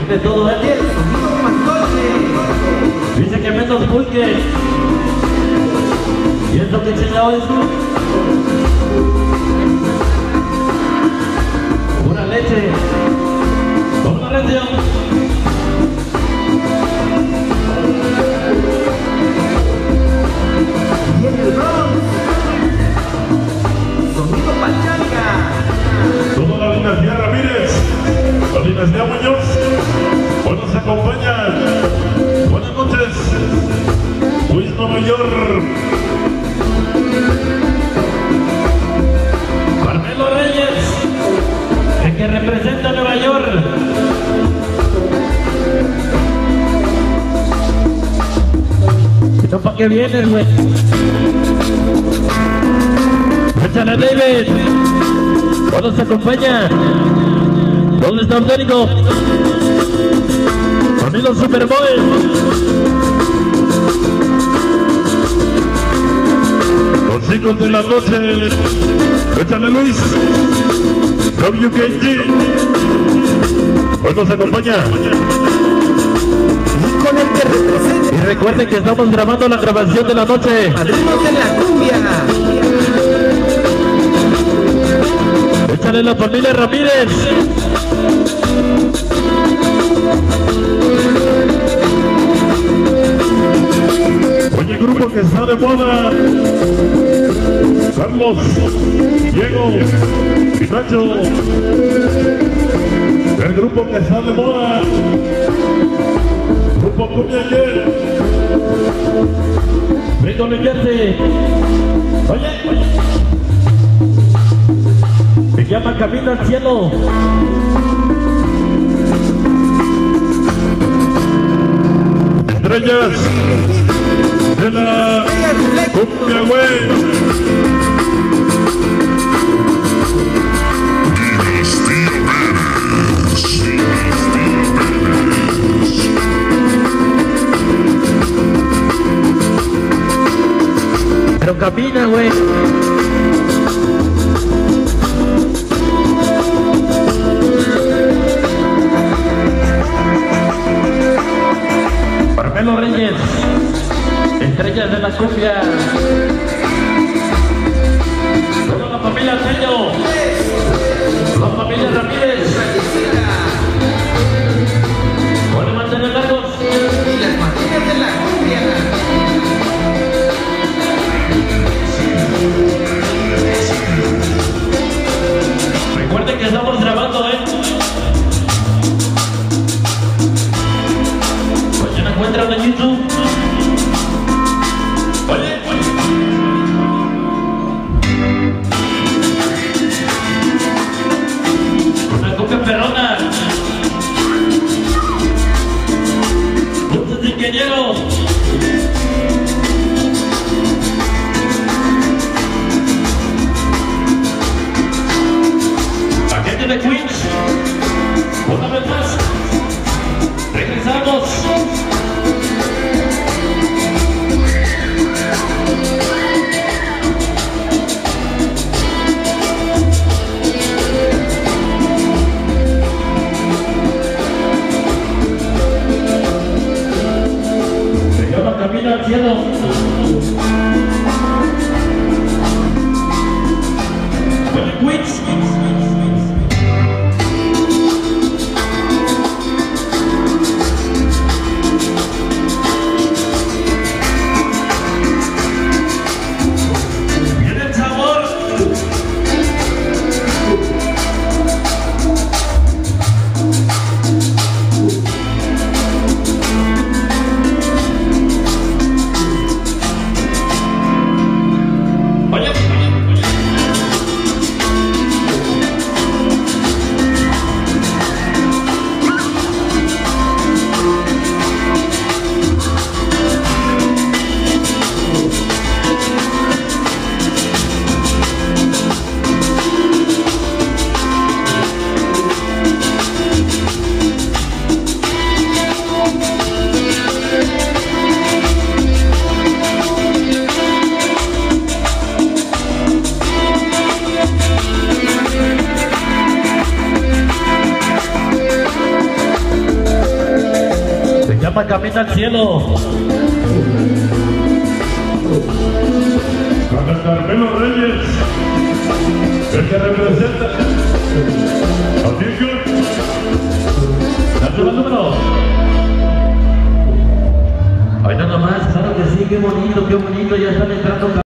de todo él. Dice que menos pulque. ¿Y es lo que enseñado es? Pura leche. Con la leche. Y en el Bronx, sonido pachanga. Toda la dinastía Ramírez, la dinastía Muñoz, hoy nos acompañan. Buenas noches, Luis Nueva York. Carmelo Reyes, el que representa a Nueva York. ¿No para qué vienes, güey? Échale, David. ¿Cuándo se acompaña? ¿Dónde está Orgánico? Sonido Superboy. Los 5 de la noche. Échale, Luis. WKG. Hoy nos acompaña. Con el que representa. Y recuerden que estamos grabando la grabación de la noche. Padrinos de la cumbia. Échale la familia Ramírez. Oye, grupo que está de moda. Carlos, Diego y Nacho. El grupo que está de moda. Grupo Cumbia Ayer. Vengo a limpiarte. Oye. Me llama Camino al Cielo. Estrellas de la Cumbia, güey. Pero camina, güey. Carmelo Reyes, estrellas de la cumbia. Toda la familia Sello, la familia Ramírez. Bueno, mantener largos. Y las materias de la cumbia. Recuerden que estamos grabando, Mañana encuentran en YouTube. Oye. Una cumbia perrona. Luces de ingeniero. Agente de Queens. Una vez más. Regresamos. Se llama Camino al Cielo. Oye, Queens. Viene el sabor. llama Camina al Cielo. Para Carmelo Reyes, el que representa. Atención. Dale el número. Ahí nada más, claro que sí, qué bonito, ya están entrando.